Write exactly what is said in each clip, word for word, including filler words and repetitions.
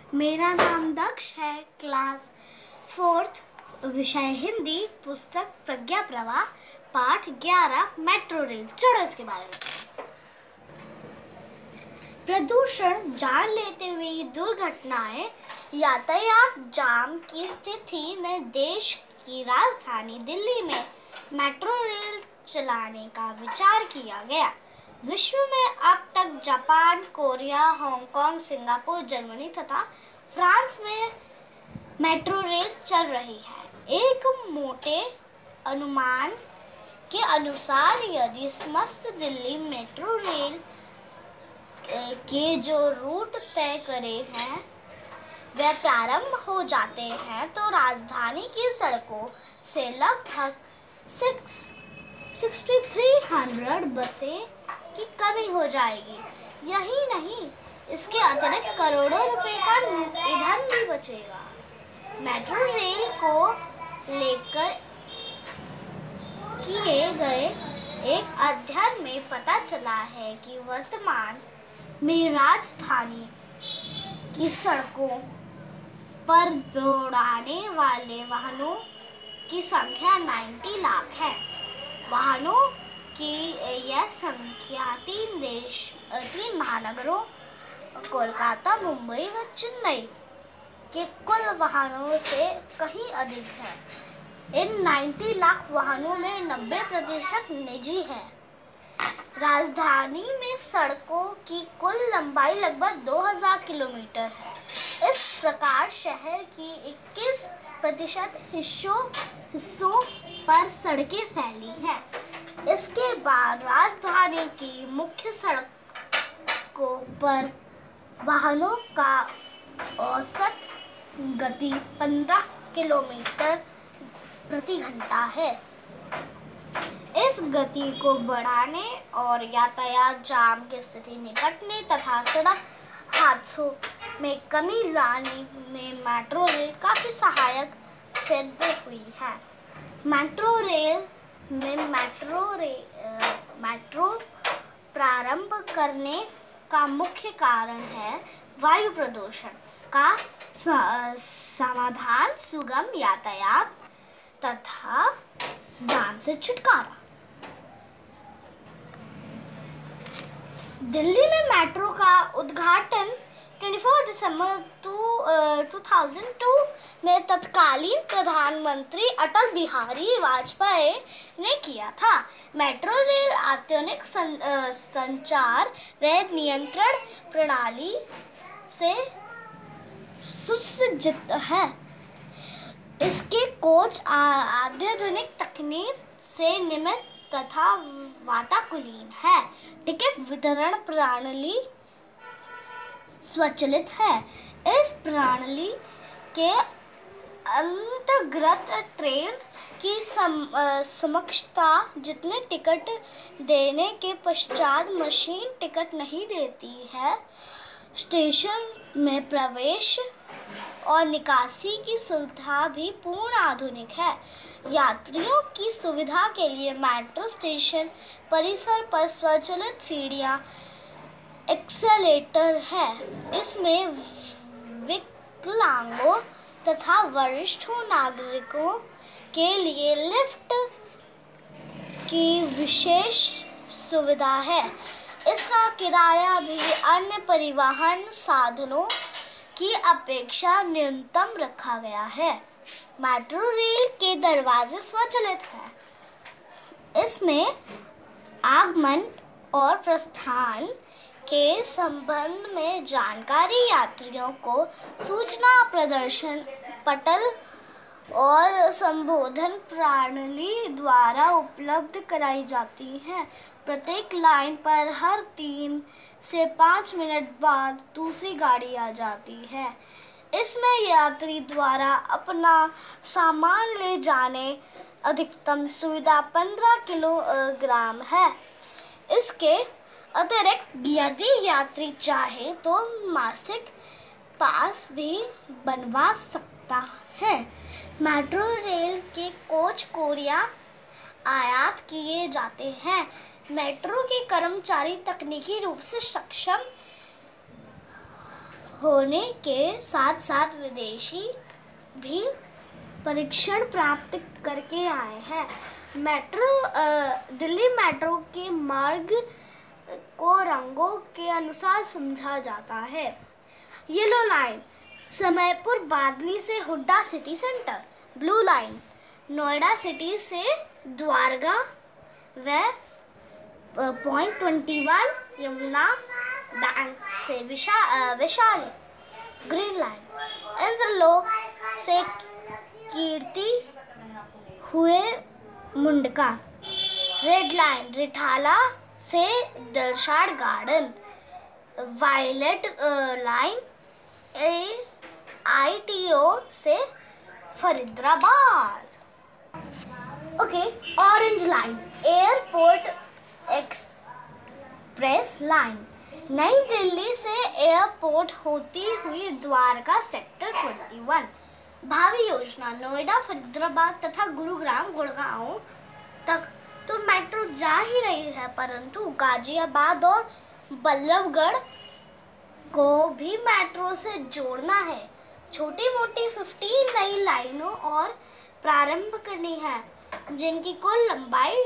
मेरा नाम दक्ष है। क्लास फोर्थ, विषय हिंदी, पुस्तक प्रज्ञा प्रवाह, पाठ ग्यारह, मेट्रो रेल। चलो इसके बारे में। प्रदूषण जान लेते हुए दुर्घटनाएं। यातायात जाम की स्थिति में देश की राजधानी दिल्ली में मेट्रो रेल चलाने का विचार किया गया। विश्व में अब तक Japan, Korea, Hong Kong, Singapore, Germany तथा फ्रांस में मेट्रो रेल चल रही है। एक मोटे अनुमान के अनुसार यदि समस्त दिल्ली मेट्रो रेल के जो रूट तय करे हैं वे प्रारंभ हो जाते हैं तो राजधानी की सड़कों से लगभग सिक्सटी थ्री हंड्रेड बसें की कमी हो जाएगी। यही नहीं, इसके अतिरिक्त करोड़ों रुपए का ईंधन भी बचेगा। मेट्रो रेल को लेकर किए गए एक अध्ययन में पता चला है कि वर्तमान में राजधानी की सड़कों पर दौड़ाने वाले वाहनों की संख्या नब्बे लाख है। वाहनों की यह संख्या तीन देश तीन महानगरों कोलकाता, मुंबई व चेन्नई के कुल वाहनों से कहीं अधिक है। इन नब्बे लाख वाहनों में नब्बे प्रतिशत निजी है। राजधानी में सड़कों की कुल लंबाई लगभग दो हज़ार किलोमीटर है। इस प्रकार शहर की इक्कीस प्रतिशत हिस्सों हिस्सों पर सड़कें फैली हैं। इसके बाद राजधानी की मुख्य सड़कों पर वाहनों का औसत गति पंद्रह किलोमीटर प्रति घंटा है। इस गति को बढ़ाने और यातायात जाम की स्थिति निपटने तथा सड़क हादसों में कमी लाने में मेट्रो रेल काफी सहायक सिद्ध हुई है। मेट्रो रेल में मेट्रो रेल मेट्रो प्रारंभ करने का मुख्य कारण है वायु प्रदूषण का समाधान, सुगम यातायात तथा जाम से छुटकारा। दिल्ली में मेट्रो का उद्घाटन चौबीस दिसंबर दो हज़ार दो में तत्कालीन प्रधानमंत्री अटल बिहारी वाजपेयी ने किया था। मेट्रो रेल आधुनिक सं, संचार व नियंत्रण प्रणाली से सुसज्जित है। इसके कोच अत्याधुनिक तकनीक से निर्मित तथा वातानुकूलित है। टिकट वितरण प्रणाली स्वचालित है। इस प्रणाली के अंतर्गत ट्रेन की सम, समक्षता जितने टिकट देने के पश्चात मशीन टिकट नहीं देती है। स्टेशन में प्रवेश और निकासी की सुविधा भी पूर्ण आधुनिक है। यात्रियों की सुविधा के लिए मेट्रो स्टेशन परिसर पर स्वचालित सीढ़ियां, एक्सेलेटर है। इसमें विकलांगों तथा वरिष्ठ नागरिकों के लिए लिफ्ट की विशेष सुविधा है। इसका किराया भी अन्य परिवहन साधनों की अपेक्षा न्यूनतम रखा गया है। मेट्रो रेल के दरवाजे स्वचालित हैं। इसमें आगमन और प्रस्थान के संबंध में जानकारी यात्रियों को सूचना प्रदर्शन पटल और संबोधन प्रणाली द्वारा उपलब्ध कराई जाती है। प्रत्येक लाइन पर हर तीन से पाँच मिनट बाद दूसरी गाड़ी आ जाती है। इसमें यात्री द्वारा अपना सामान ले जाने अधिकतम सुविधा पंद्रह किलोग्राम है। इसके अतिरिक्त यदि यात्री चाहे तो मासिक पास भी बनवा सकता है। मेट्रो रेल के कोच कोरिया आयात किए जाते हैं। मेट्रो के कर्मचारी तकनीकी रूप से सक्षम होने के साथ साथ विदेशी भी परीक्षण प्राप्त करके आए हैं। मेट्रो दिल्ली मेट्रो के मार्ग को रंगों के अनुसार समझा जाता है। येलो लाइन समयपुर बादली से Huda city centre. Blue line Noida city से द्वारका व point twenty one Yamuna bank से विशा वैशाली। ग्रीन लाइन इंद्रलोक से कीर्ति हुए मुंडका। रेड लाइन रिठाला से Dilshad garden. Violet line I T O से Faridabad. Okay, orange line airport express line New Delhi से एयरपोर्ट होती हुई द्वारका सेक्टर इक्कीस। भावी योजना नोएडा फरीदाबाद तथा गुरुग्राम गुड़गांव तक तो मेट्रो जा ही रही है, परंतु गाजियाबाद और बल्लभगढ़ को भी मेट्रो से जोड़ना है। छोटी मोटी पंद्रह नई लाइनों और प्रारंभ करनी है, जिनकी कुल लंबाई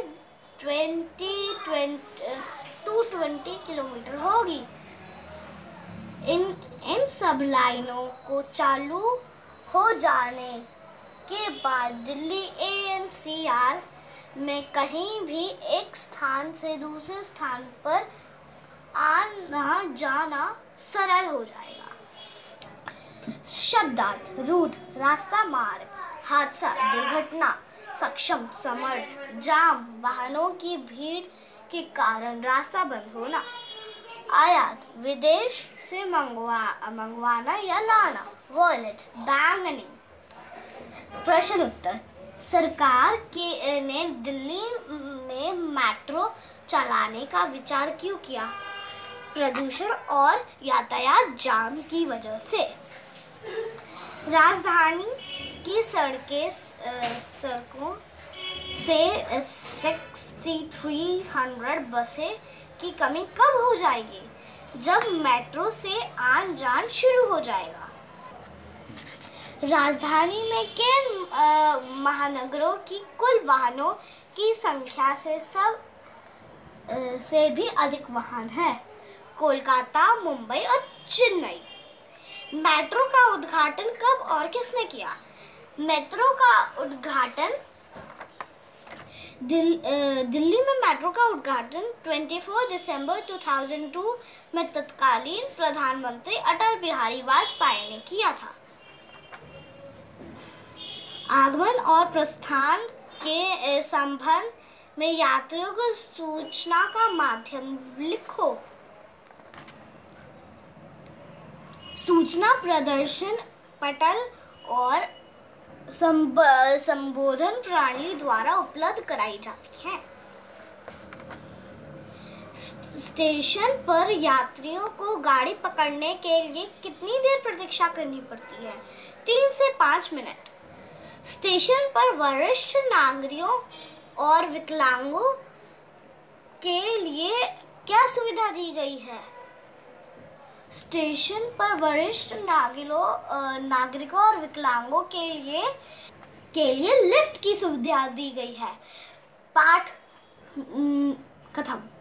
दो सौ बीस किलोमीटर होगी। इन इन सब लाइनों को चालू हो जाने के बाद Delhi A N C R में कहीं भी एक स्थान से दूसरे स्थान पर आना जाना सरल हो जाएगा। शब्दार्थ रूट रास्ता, मार्ग, हादसा, दुर्घटना, सक्षम, समर्थ, जाम वाहनों की भीड़ के कारण रास्ता बंद होना। आयात विदेश से मंगवा मंगवाना या लाना। वॉलेट बैंगनी। प्रश्न उत्तर सरकार के ने दिल्ली में मेट्रो चलाने का विचार क्यों किया? प्रदूषण और यातायात जाम की वजह से। राजधानी की सड़कें सड़कों से तिरसठ सौ बसें की कमी कब हो जाएगी? जब मेट्रो से आन जान शुरू हो जाएगा। राजधानी में के महानगरों की कुल वाहनों की संख्या से सब से भी अधिक वाहन हैं। कोलकाता, मुंबई और चेन्नई। मेट्रो का उद्घाटन कब और किसने किया? मेट्रो का उद्घाटन दिल, दिल्ली में मेट्रो का उद्घाटन चौबीस दिसंबर दो हज़ार दो में तत्कालीन प्रधानमंत्री अटल बिहारी वाजपेयी ने किया था। आगमन और प्रस्थान के संबंध में यात्रियों को सूचना का माध्यम लिखो। सूचना प्रदर्शन पटल और संबोधन प्रणाली द्वारा उपलब्ध कराई जाती है। स्टेशन पर यात्रियों को गाड़ी पकड़ने के लिए कितनी देर प्रतीक्षा करनी पड़ती है? तीन से पाँच मिनट। स्टेशन पर वरिष्ठ नागरिकों और विकलांगों के लिए क्या सुविधा दी गई है? स्टेशन पर वरिष्ठ नागरिकों और विकलांगों के लिए के लिए लिफ्ट की सुविधा दी गई है। पाठ खत्म।